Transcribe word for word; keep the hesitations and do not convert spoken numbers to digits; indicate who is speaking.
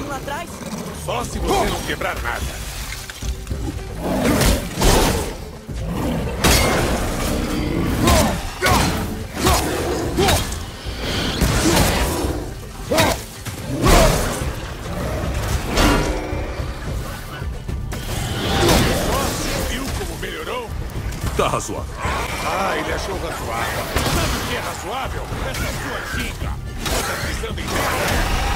Speaker 1: lá atrás?
Speaker 2: Só se você não quebrar nada. Viu como melhorou?
Speaker 3: Tá razoável.
Speaker 2: Ah, ele achou razoável. Sabe o que é razoável? Essa sua ginga. Você tá precisando entender.